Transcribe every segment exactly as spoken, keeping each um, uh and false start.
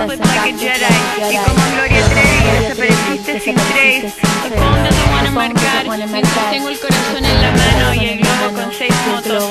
pues like a Jedi. Y como Gloria Trevi desapareciste sin trace. ¿Por dónde te van a marcar? Mientras tengo el corazón en la mano y el globo con seis motos.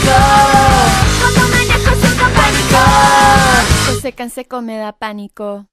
Secan seco me da pánico.